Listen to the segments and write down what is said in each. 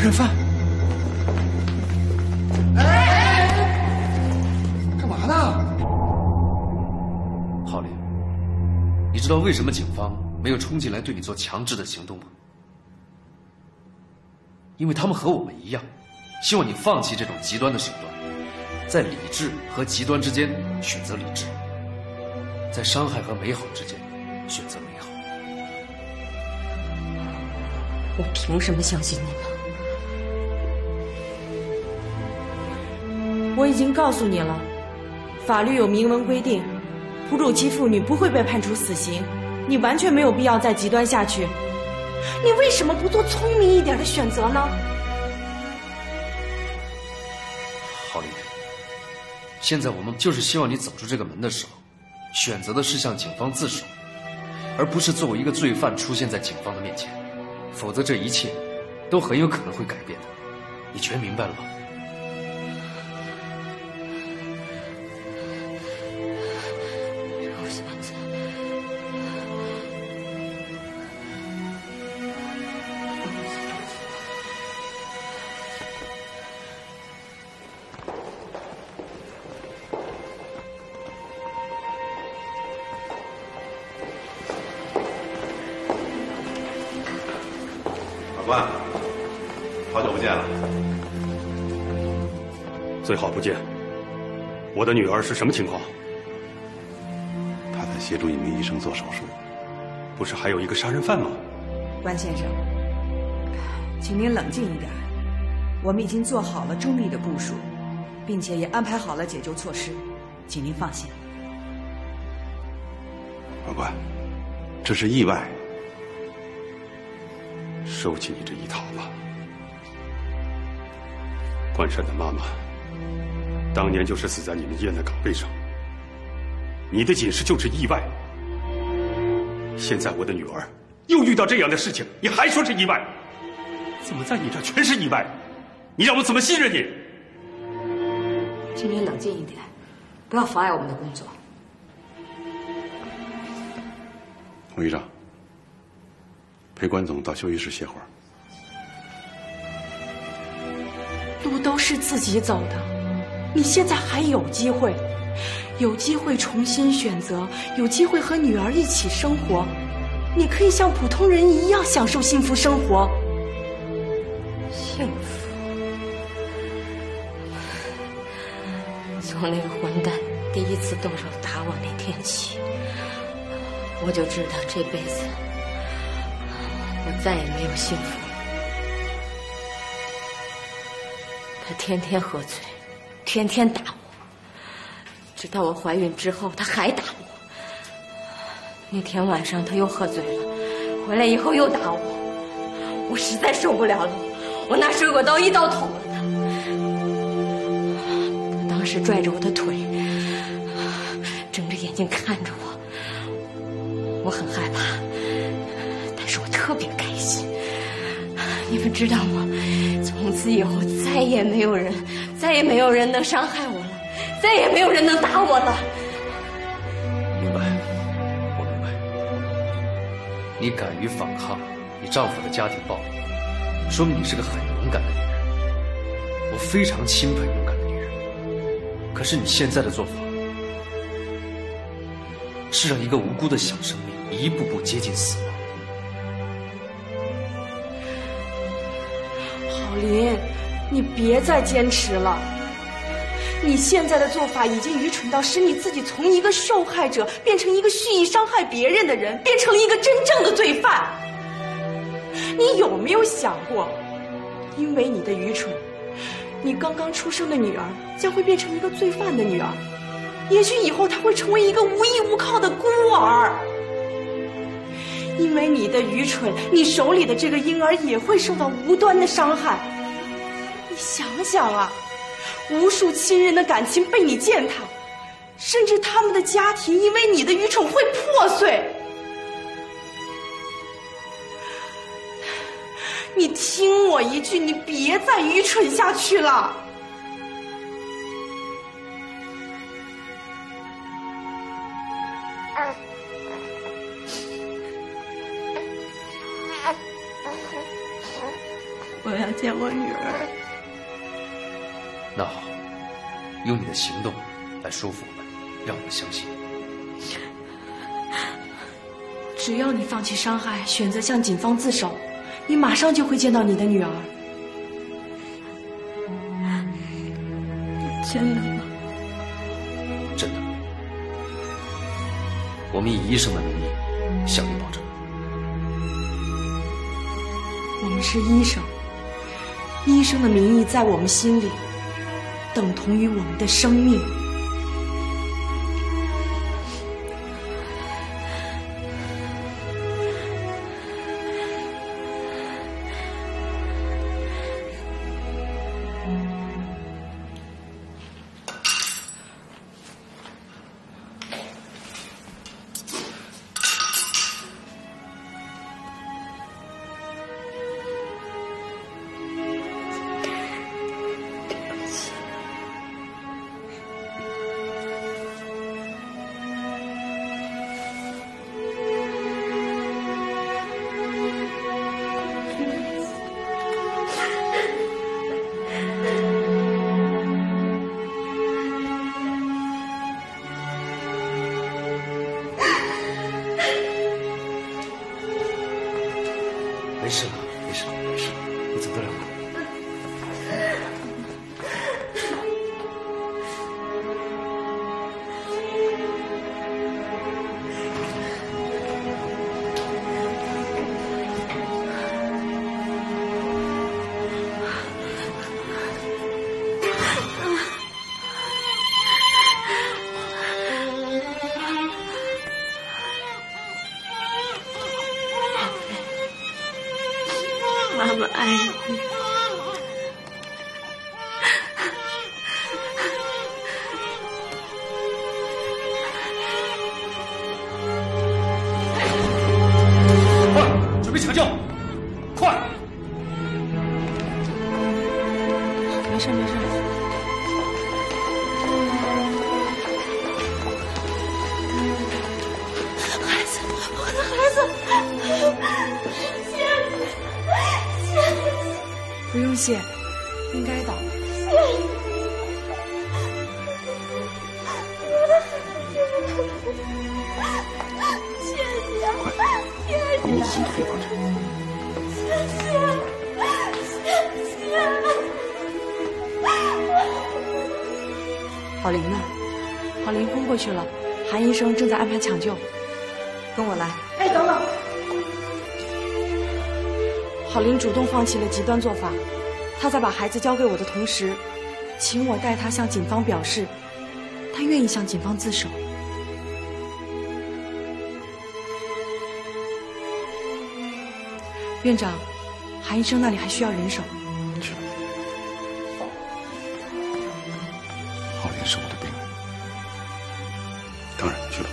人犯！哎，干嘛呢？ 郝林，你知道为什么警方没有冲进来对你做强制的行动吗？因为他们和我们一样，希望你放弃这种极端的手段，在理智和极端之间选择理智，在伤害和美好之间选择美好。 我凭什么相信你们？ 我已经告诉你了，法律有明文规定，哺乳期妇女不会被判处死刑，你完全没有必要再极端下去。你为什么不做聪明一点的选择呢？ 郝林，现在我们就是希望你走出这个门的时候，选择的是向警方自首，而不是作为一个罪犯出现在警方的面前，否则这一切都很有可能会改变的。你全明白了吧？ 我现在法官，好久不见了。 最好不见。我的女儿是什么情况？ 他在协助一名医生做手术。 不是还有一个杀人犯吗？ 关先生，请您冷静一点。我们已经做好了中立的部署，并且也安排好了解救措施，请您放心。 法官，这是意外。 收起你这一套吧。关山的妈妈当年就是死在你们医院的岗位上，你的解释就是意外。现在我的女儿又遇到这样的事情，你还说是意外？怎么在你这儿全是意外？你让我怎么信任你？ 请您冷静一点，不要妨碍我们的工作。 洪医生，陪关总到休息室歇会儿。 路都是自己走的，你现在还有机会，有机会重新选择，有机会和女儿一起生活，你可以像普通人一样享受幸福生活。 幸福？从那个混蛋第一次动手打我那天起，我就知道这辈子我再也没有幸福。他天天喝醉，天天打我，直到我怀孕之后他还打我。那天晚上他又喝醉了，回来以后又打我，我实在受不了了，我拿水果刀一刀捅了他。他当时拽着我的腿，睁着眼睛看着我，我很害怕，但是我特别开心。你们知道吗？从此以后再也没有人能伤害我了，再也没有人能打我了。 明白，我明白。你敢于反抗你丈夫的家庭暴力，说明你是个很勇敢的女人。我非常钦佩勇敢的女人。可是你现在的做法，是让一个无辜的小生命一步步接近死亡。 郝林，你别再坚持了。你现在的做法已经愚蠢到使你自己从一个受害者变成一个蓄意伤害别人的人，变成了一个真正的罪犯。你有没有想过，因为你的愚蠢，你刚刚出生的女儿将会变成一个罪犯的女儿，也许以后她会成为一个无依无靠的孤儿。因为你的愚蠢，你手里的这个婴儿也会受到无端的伤害。你想想啊，无数亲人的感情被你践踏，甚至他们的家庭因为你的愚蠢会破碎。你听我一句，你别再愚蠢下去了。 我要见我女儿。 那好，用你的行动来说服我们，让我们相信。 只要你放弃伤害，选择向警方自首，你马上就会见到你的女儿。真的吗？ 真的。我们以医生的名义向你保证。 我们是医生，医生的名义在我们心里等同于我们的生命。 没事了，没事了，没事了，你走得了吗？ 妈妈爱你。 快，准备抢救！快！ 没事没事。孩子，我的孩子，谢谢。不用谢，应该的。 把母子心都别放这。 郝林呢？郝林昏过去了，韩医生正在安排抢救。 跟我来。 哎，等等。郝林主动放弃了极端做法，他在把孩子交给我的同时，请我代他向警方表示，他愿意向警方自首。院长，韩医生那里还需要人手。 去吧。郝林是我的病人，当然去吧。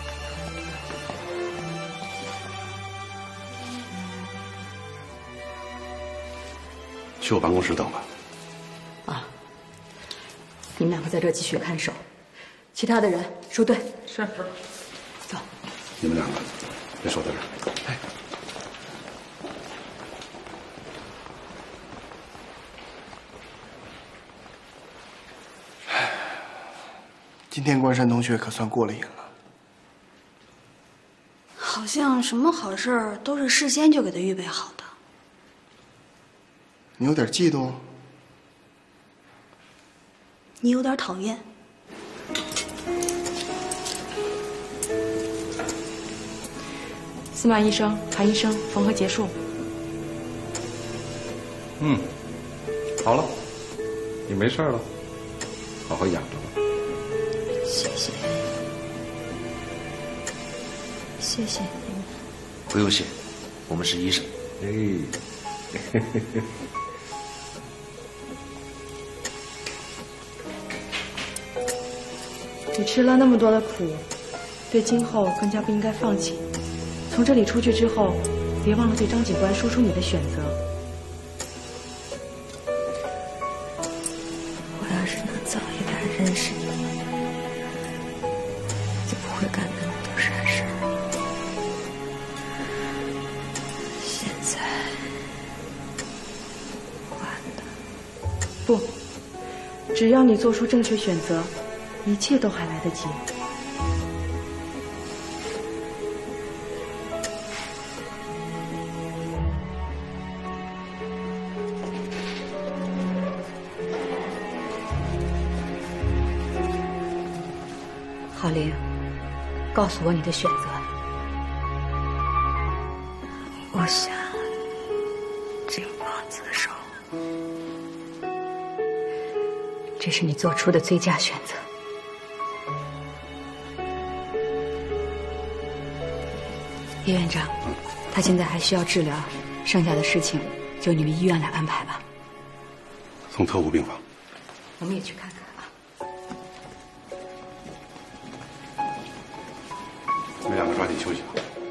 去我办公室等吧。 啊，你们两个在这继续看守，其他的人收队。 是。 走。 你们两个别守在这儿。哎。 今天关山同学可算过了瘾了。 好像什么好事儿都是事先就给他预备好的。 你有点嫉妒？ 你有点讨厌。 司马医生、韩医生，缝合结束。 嗯，好了，你没事了，好好养着吧。 谢谢，谢谢你们。 不用谢，我们是医生。 哎， 你吃了那么多的苦，对今后更加不应该放弃。从这里出去之后，别忘了对张警官说出你的选择。 我要是能早一点认识你，就不会干那么多傻事儿。现在， 不，只要你做出正确选择，一切都还来得及。 郝玲，告诉我你的选择。 我想警方自首。 这是你做出的最佳选择。叶院长，他现在还需要治疗，剩下的事情就你们医院来安排吧。 送特务病房。 我们也去看看啊。 你们两个抓紧休息吧。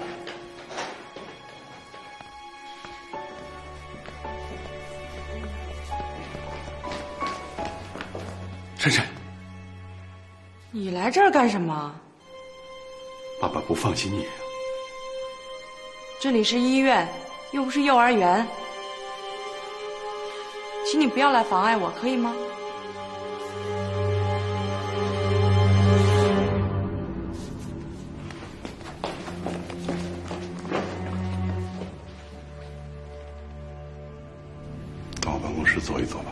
珊珊， 你来这儿干什么？ 爸爸不放心你啊。 这里是医院，又不是幼儿园，请你不要来妨碍我，可以吗？ 到我办公室坐一坐吧。